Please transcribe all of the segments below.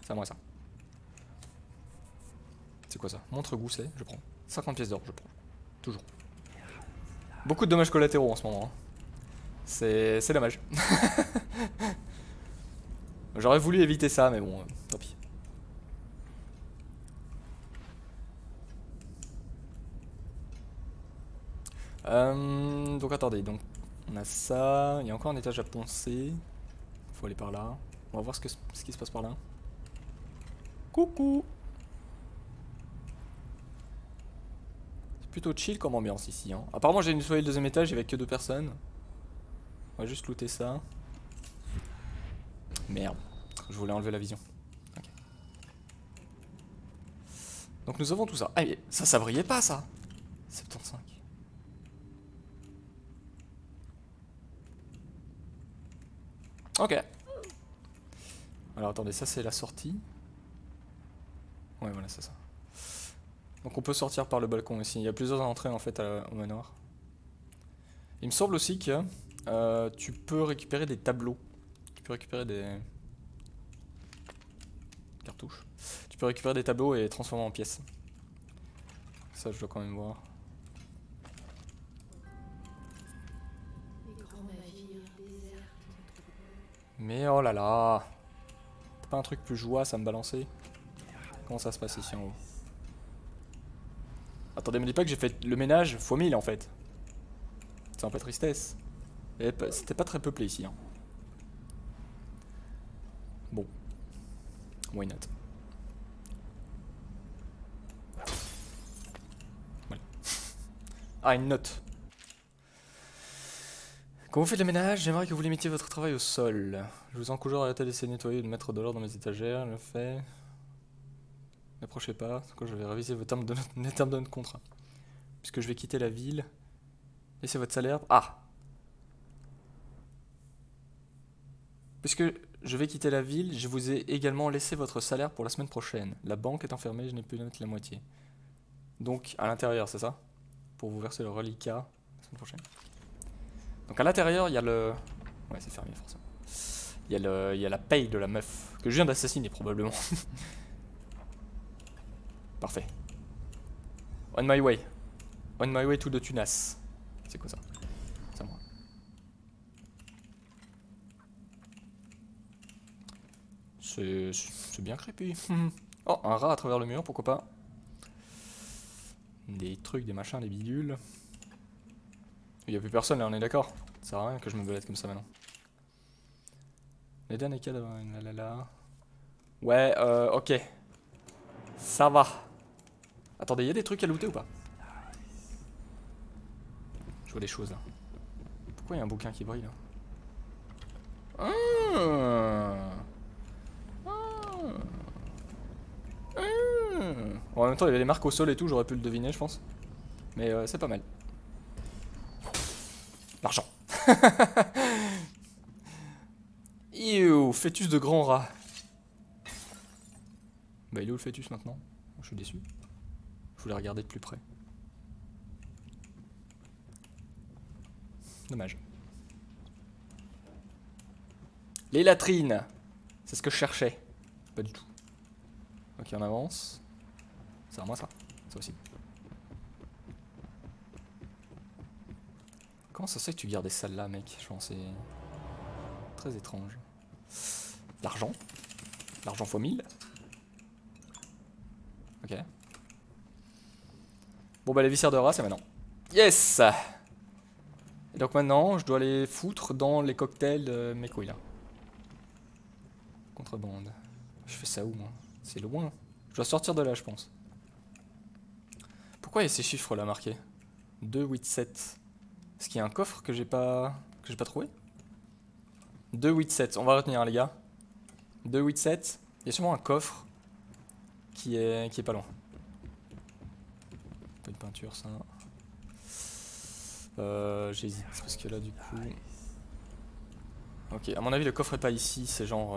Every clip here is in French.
C'est à moi ça. C'est quoi ça? Montre gousset, je prends. 50 pièces d'or, je prends. Toujours. Beaucoup de dommages collatéraux en ce moment. Hein. C'est dommage. J'aurais voulu éviter ça, mais bon, tant pis. Donc attendez, donc on a ça, il y a encore un étage à poncer. Faut aller par là. On va voir ce qui se passe par là. Coucou. C'est plutôt chill comme ambiance ici. Hein. Apparemment j'ai nettoyé le deuxième étage avec que 2 personnes. On va juste looter ça. Merde, je voulais enlever la vision. Okay. Donc nous avons tout ça. Ah mais ça brillait pas ça. 75. Ok. Alors attendez, ça c'est la sortie. Ouais voilà c'est ça. Donc on peut sortir par le balcon ici. Il y a plusieurs entrées en fait au manoir. Il me semble aussi que tu peux récupérer des tableaux. Tu peux récupérer des cartouches. Tu peux récupérer des tableaux et les transformer en pièces. Ça je dois quand même voir. Mais oh là là. T'as pas un truc plus joie à me balancer? Comment ça se passe ici en haut? Attendez, me dis pas que j'ai fait le ménage x 1000 en fait. C'est un peu tristesse. C'était pas très peuplé ici. Hein. Bon. Why not? Voilà. Ah, une note. Quand vous faites le ménage, j'aimerais que vous limitiez votre travail au sol. Je vous encourage à arrêter d'essayer de nettoyer et de mettre de l'ordre dans mes étagères. Je le fais. N'approchez pas, quand je vais réviser les termes de notre contrat. Puisque je vais quitter la ville. Laissez votre salaire. Ah! Puisque je vais quitter la ville, je vous ai également laissé votre salaire pour la semaine prochaine. La banque est enfermée, je n'ai pu mettre la moitié. Donc à l'intérieur, c'est ça? Pour vous verser le reliquat la semaine prochaine. Donc à l'intérieur, il y a le... Ouais, c'est fermé forcément. Il y a la paye de la meuf, que je viens d'assassiner probablement. Parfait. On my way. On my way to the Tunas. C'est quoi ça? C'est à moi. C'est bien creepy. Oh, un rat à travers le mur, pourquoi pas. Des trucs, des machins, des bidules. Il n'y a plus personne là, on est d'accord? Ça sert à rien que je me balade comme ça maintenant. Les derniers cas là. Ouais, ok. Ça va. Attendez, il y a des trucs à looter ou pas? Je vois des choses là. Pourquoi il y a un bouquin qui brille là? Bon, en même temps, il y avait des marques au sol et tout, j'aurais pu le deviner, je pense. Mais c'est pas mal. L'argent. Ew, fœtus de grand rat. Bah, il est où le fœtus maintenant? Je suis déçu. Je voulais regarder de plus près. Dommage. Les latrines. C'est ce que je cherchais. Pas du tout. Ok, on avance. C'est à moi ça. Ça aussi. Comment ça se fait que tu gardes des salles là, mec? Je pense que c'est très étrange. L'argent. L'argent x 1000. Ok. Bon bah les viscères de rat c'est maintenant. Yes! Et donc maintenant je dois les foutre dans les cocktails de mes couilles là. Contrebande. Je fais ça où moi? C'est loin. Je dois sortir de là je pense. Pourquoi il y a ces chiffres là marqués? 2, 8, 7. Est-ce qu'il y a un coffre que j'ai pas trouvé? 2, 8, 7. On va retenir hein, les gars. 2, 8, 7. Il y a sûrement un coffre qui est pas loin. Un peu de peinture ça. J'hésite parce que là du coup... Ok, à mon avis le coffre est pas ici, c'est genre...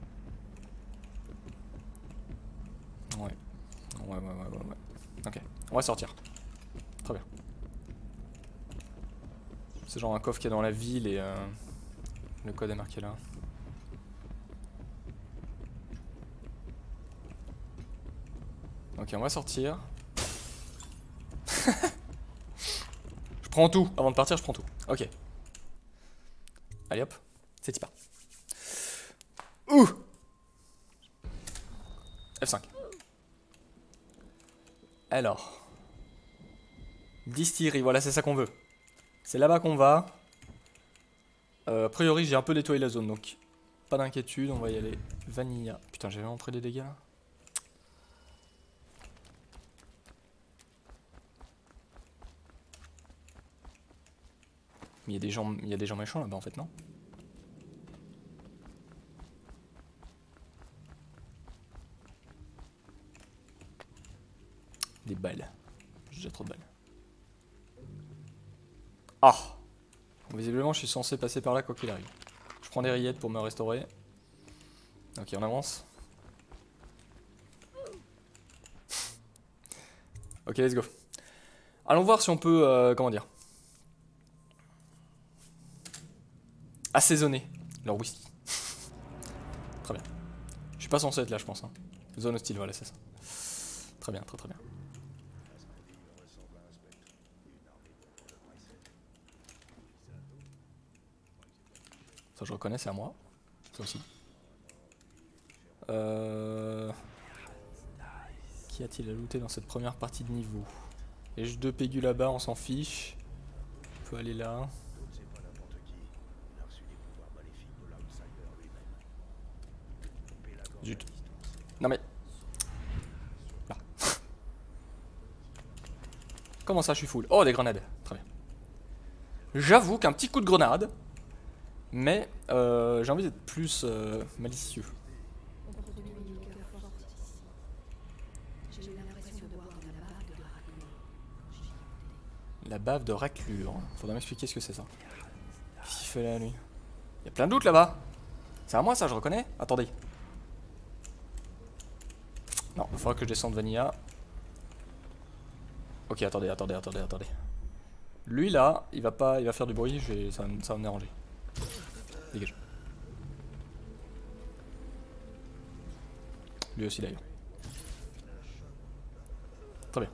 Ouais. Ouais. Ok, on va sortir. Très bien. C'est genre un coffre qui est dans la ville et le code est marqué là. Ok, on va sortir. Je prends tout. Avant de partir, je prends tout. Ok. Allez hop. C'est y part. Ouh. F5. Alors. Distillerie, voilà, c'est ça qu'on veut. C'est là-bas qu'on va. A priori, j'ai un peu nettoyé la zone, donc pas d'inquiétude, on va y aller. Vanilla. Putain, j'ai vraiment pris des dégâts là. Mais il y a des gens méchants là-bas en fait, non? Des balles. J'ai déjà trop de balles. Ah! Bon, visiblement, je suis censé passer par là quoi qu'il arrive. Je prends des rillettes pour me restaurer. Ok, on avance. Ok, let's go. Allons voir si on peut, comment dire, assaisonner leur whisky. Très bien. Je suis pas censé être là, je pense. Hein. Zone hostile, voilà, c'est ça. Très bien, très très bien. Ça, je reconnais, c'est à moi. Ça aussi. Qui a-t-il à looter dans cette première partie de niveau? Il y a juste 2 pégus là-bas, on s'en fiche. On peut aller là. Zut. Non mais... Là. Comment ça, je suis full? Oh, des grenades. Très bien. J'avoue qu'un petit coup de grenade. Mais j'ai envie d'être plus malicieux. La bave de raclure. Faudra m'expliquer ce que c'est ça. Qu'est-ce qu'il fait là, lui? Il y a plein de doutes là-bas. C'est à moi ça, je reconnais. Attendez. Non, il faudra que je descende Vanilla. Ok, attendez. Lui là, il va faire du bruit, ça va me déranger. Dégage. Lui aussi d'ailleurs. Très bien.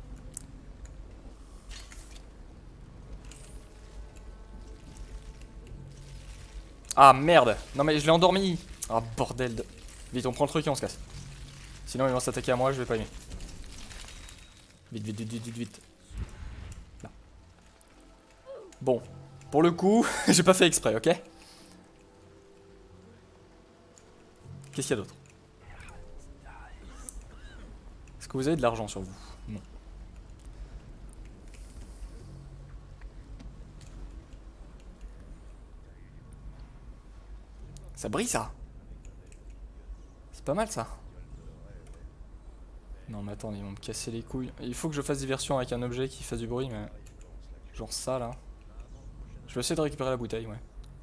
Ah merde. Non mais je l'ai endormi. Ah bordel de... Vite, on prend le truc et on se casse. Sinon ils vont s'attaquer à moi, je vais pas aimer. Vite. Là. Bon. Pour le coup, j'ai pas fait exprès, ok? Qu'est-ce qu'il y a d'autre? Est-ce que vous avez de l'argent sur vous? Non. Ça brille ça. C'est pas mal ça. Non mais attends, ils vont me casser les couilles. Il faut que je fasse diversion avec un objet qui fasse du bruit, mais... Genre ça là. Je vais essayer de récupérer la bouteille, ouais.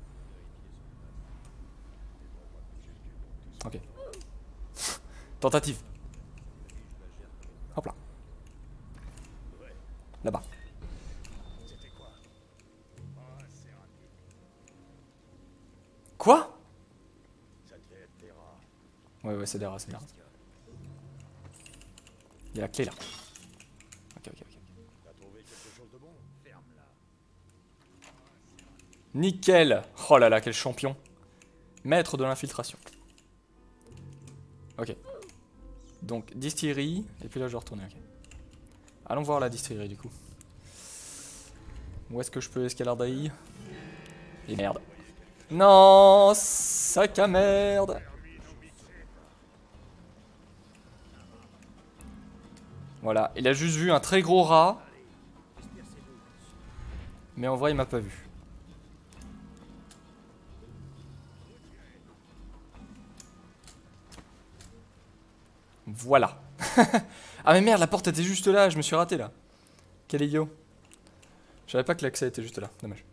Ok. Tentative. Hop là. Là-bas. Quoi? Ouais, c'est des rats, Il y a la clé là. Ok. Nickel. Oh là là, quel champion. Maître de l'infiltration. Ok. Donc, distillerie. Et puis là, je vais retourner. Ok. Allons voir la distillerie du coup. Où est-ce que je peux escalader? Et merde. Non, sac à merde. Voilà, il a juste vu un très gros rat. Mais en vrai, il m'a pas vu. Voilà. Ah mais merde, la porte était juste là, je me suis raté là. Quel idiot. Je savais pas que l'accès était juste là, dommage.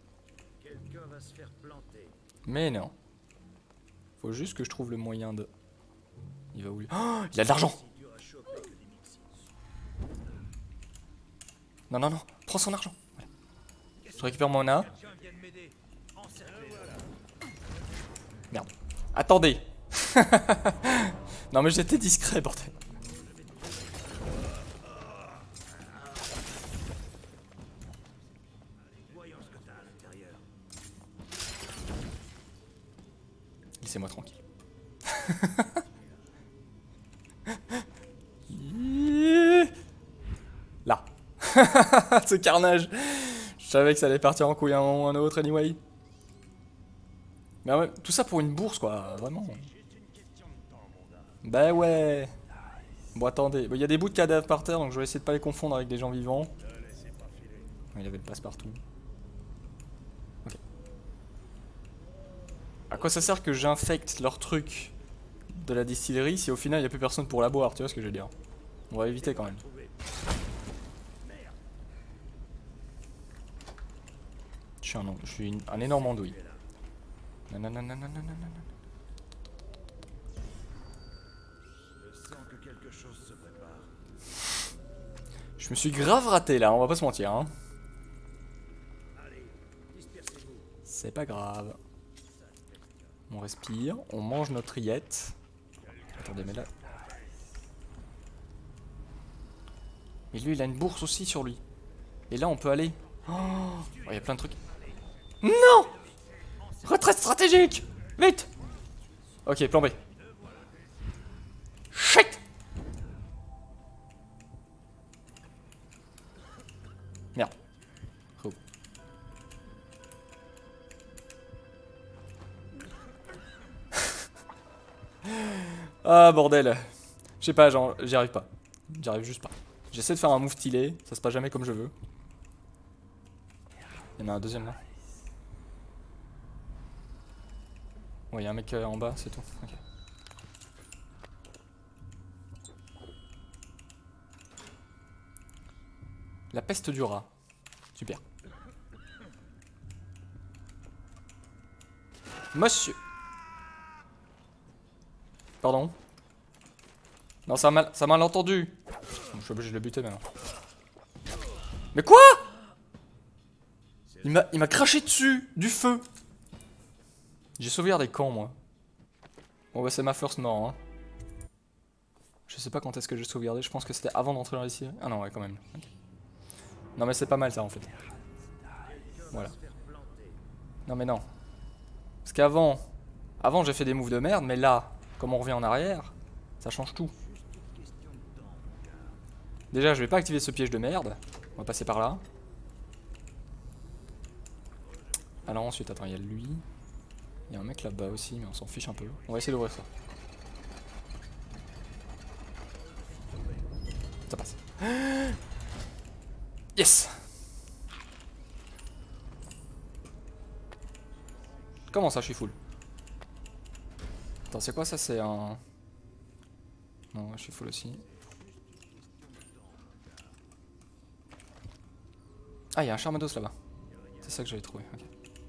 Mais non. Faut juste que je trouve le moyen de... Il va où lui? Oh, il a de l'argent. Non, prends son argent. Voilà. Je récupère mon A. Merde. Attendez. Non mais j'étais discret, bordel. Laissez-moi tranquille. Là. Ce carnage. Je savais que ça allait partir en couille à un moment ou un autre, anyway. Mais ouais, tout ça pour une bourse, quoi, vraiment. Bah ouais. Bon, attendez. Il y a des bouts de cadavres par terre, donc je vais essayer de pas les confondre avec des gens vivants. Il y avait le passe-partout. Ok. À quoi ça sert que j'infecte leur truc de la distillerie si au final il n'y a plus personne pour la boire, tu vois ce que je veux dire? On va éviter quand même. Je suis un énorme andouille. Je me suis grave raté là, on va pas se mentir. Hein. C'est pas grave. On respire, on mange notre rillette. Attendez, mais là... Mais lui, il a une bourse aussi sur lui. Et là, on peut aller... Oh, il y a plein de trucs. Non! Retraite stratégique! Vite! Ok, plan B. Shit! Merde. Oh. Ah, bordel. Je sais pas, genre, j'y arrive pas. J'y arrive juste pas. J'essaie de faire un move stylé, ça se passe jamais comme je veux. Il y en a un deuxième là. Ouais, il y a un mec en bas, c'est tout. Okay. La peste du rat. Super. Monsieur. Pardon. Non, ça m'a entendu. Je suis obligé de le buter maintenant. Mais quoi? Il m'a craché dessus, du feu. J'ai sauvegardé quand, moi? Bon bah c'est ma first mort, hein. Je sais pas quand est-ce que j'ai sauvegardé, je pense que c'était avant d'entrer dans ici. Ah non, ouais, quand même. Okay. Non mais c'est pas mal ça, en fait. Voilà. Non mais non. Parce qu'avant... Avant j'ai fait des moves de merde, mais là, comme on revient en arrière, ça change tout. Déjà, je vais pas activer ce piège de merde. On va passer par là. Alors ensuite, attends, il y a lui. Il y a un mec là-bas aussi, mais on s'en fiche un peu. On va essayer d'ouvrir ça. Ça passe. Yes! Comment ça, je suis full? Attends, c'est quoi ça? C'est un... Non, je suis full aussi. Ah, il y a un Charmados là-bas. C'est ça que j'avais trouvé. Okay.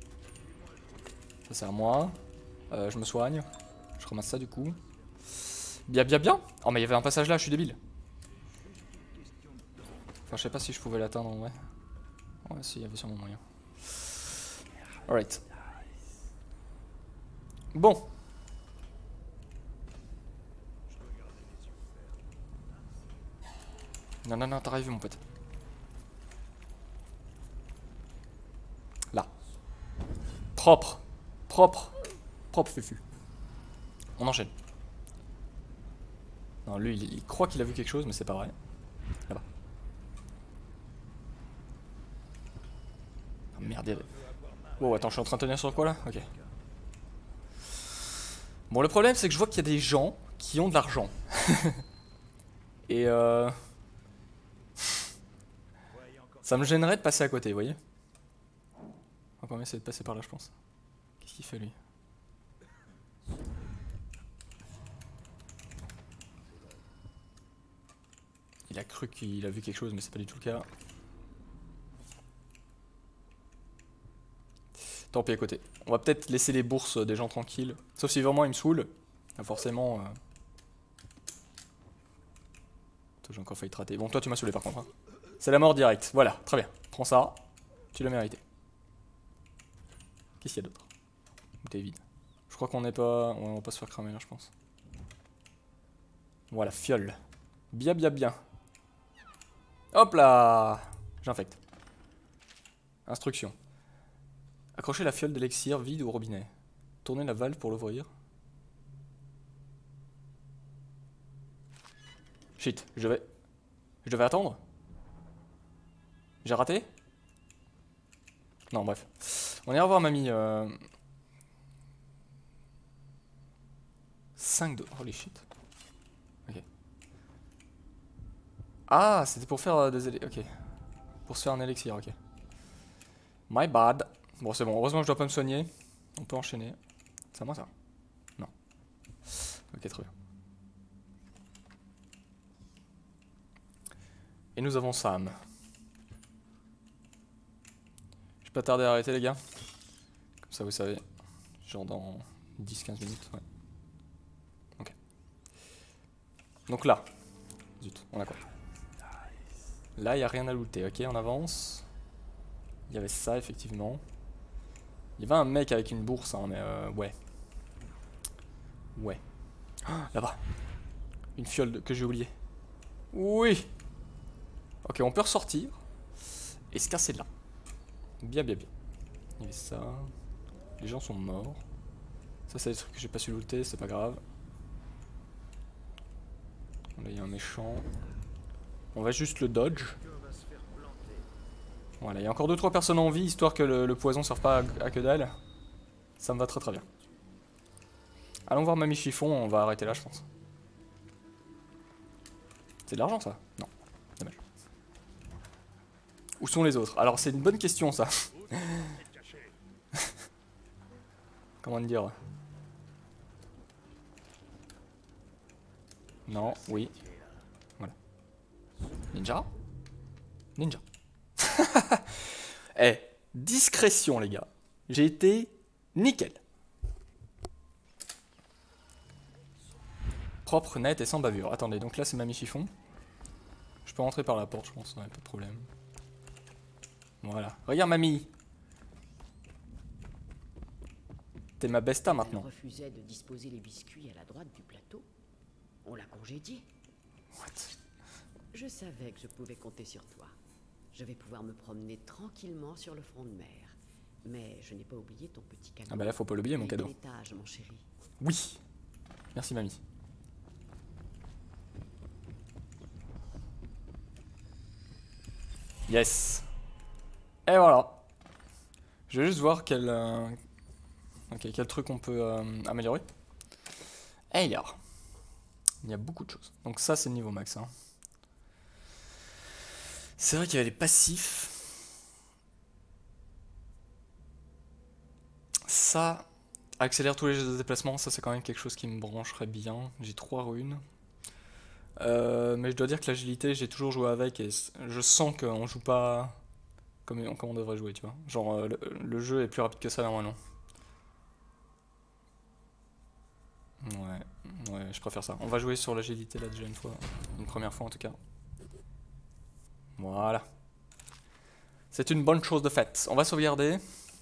Ça c'est à moi. Je me soigne. Je ramasse ça du coup. Bien, bien, bien. Oh, mais il y avait un passage là, je suis débile. Enfin, je sais pas si je pouvais l'atteindre en vrai. Ouais, si, il y avait sûrement moyen. Alright. Bon. Non, non, non, t'as vu mon pote. Là. Propre. Propre. Propre, Fufu. On enchaîne. Non, lui, il croit qu'il a vu quelque chose, mais c'est pas vrai. Là-bas. Oh, merde. Oh, attends, je suis en train de tenir sur quoi là? Ok. Bon, le problème, c'est que je vois qu'il y a des gens qui ont de l'argent. Et ça me gênerait de passer à côté, vous voyez? On va quand même essayer de passer par là, je pense. Qu'est-ce qu'il fait, lui? Il a cru qu'il a vu quelque chose, mais c'est pas du tout le cas. Tant pis à côté. On va peut-être laisser les bourses des gens tranquilles. Sauf si vraiment ils me saoulent. Forcément... J'ai encore failli te rater. Bon, toi tu m'as saoulé par contre. Hein. C'est la mort directe. Voilà, très bien. Prends ça. Tu l'as mérité. Qu'est-ce qu'il y a d'autre? T'es vide. Je crois qu'on n'est pas... Ouais, on va pas se faire cramer là, je pense. Voilà, fiole. Bien, bien, bien. Hop là! J'infecte. Instruction. Accrochez la fiole d'élixir vide au robinet. Tournez la valve pour l'ouvrir. Shit, je devais attendre? J'ai raté? Non, bref. On ira voir mamie. 5 de... Holy shit. Ok. Ah, c'était pour faire des... Ok. Pour se faire un élixir, ok. My bad. Bon, c'est bon. Heureusement que je dois pas me soigner. On peut enchaîner. C'est à moi, ça? Non. Ok, très bien. Et nous avons Sam. Je vais pas tarder à arrêter, les gars. Comme ça, vous savez. Genre dans 10-15 minutes, ouais. Ok. Donc là. Zut, on a quoi? Là, il n'y a rien à looter. Ok, on avance. Il y avait ça, effectivement. Il y avait un mec avec une bourse, hein, mais ouais. Ouais. Ah, là-bas. Une fiole que j'ai oubliée. Oui. Ok, on peut ressortir. Et se casser de là. Bien, bien, bien. Il y avait ça. Les gens sont morts. Ça, c'est des trucs que j'ai pas su looter, c'est pas grave. Là, il y a un méchant. On va juste le dodge. Voilà, il y a encore 2-3 personnes en vie, histoire que le poison ne serve pas à que dalle. Ça me va très très bien. Allons voir Mamie Chiffon, on va arrêter là, je pense. C'est de l'argent, ça? Non, dommage. Où sont les autres? Alors, c'est une bonne question, ça. Comment dire? Non, oui. Voilà. Ninja? Ninja. Eh, discrétion, les gars. J'ai été nickel. Propre, net et sans bavure. Attendez, donc là c'est Mamie Chiffon. Je peux rentrer par la porte, je pense, ouais, pas de problème. Voilà. Regarde, Mamie. T'es ma besta maintenant. Elle refusait de disposer les biscuits à la droite du plateau. On l'a congédiée. What? Je savais que je pouvais compter sur toi. Je vais pouvoir me promener tranquillement sur le front de mer. Mais je n'ai pas oublié ton petit cadeau. Ah bah là faut pas l'oublier, mon cadeau. L'étage, mon chéri. Oui. Merci, Mamie. Yes. Et voilà. Je vais juste voir quel truc on peut améliorer. Et alors, il y a beaucoup de choses. Donc ça c'est le niveau max. Hein. C'est vrai qu'il y avait les passifs. Ça accélère tous les jeux de déplacement. Ça c'est quand même quelque chose qui me brancherait bien. J'ai 3 runes. Mais je dois dire que l'agilité, j'ai toujours joué avec et je sens qu'on joue pas comme on devrait jouer, tu vois. Genre, le jeu est plus rapide que ça normalement. Ouais, je préfère ça. On va jouer sur l'agilité là déjà une fois. Une première fois en tout cas. Voilà. C'est une bonne chose de faite. On va sauvegarder.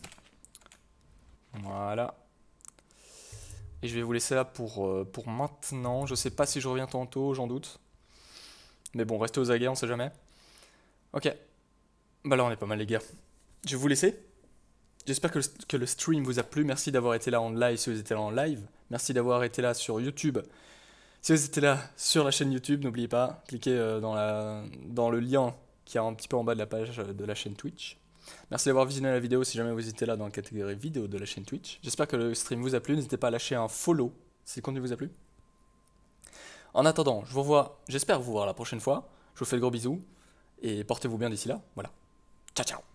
Voilà. Et je vais vous laisser là pour maintenant. Je sais pas si je reviens tantôt, j'en doute. Mais bon, restez aux aguets, on sait jamais. Ok. Bah là, on est pas mal, les gars. Je vais vous laisser. J'espère que le stream vous a plu. Merci d'avoir été là en live si vous étiez là en live. Merci d'avoir été là sur YouTube. Si vous étiez là sur la chaîne YouTube, n'oubliez pas, cliquez dans le lien qui est un petit peu en bas de la page de la chaîne Twitch. Merci d'avoir visionné la vidéo si jamais vous étiez là dans la catégorie vidéo de la chaîne Twitch. J'espère que le stream vous a plu. N'hésitez pas à lâcher un follow si le contenu vous a plu. En attendant, je vous revois, j'espère vous voir la prochaine fois. Je vous fais de gros bisous et portez-vous bien d'ici là. Voilà. Ciao, ciao.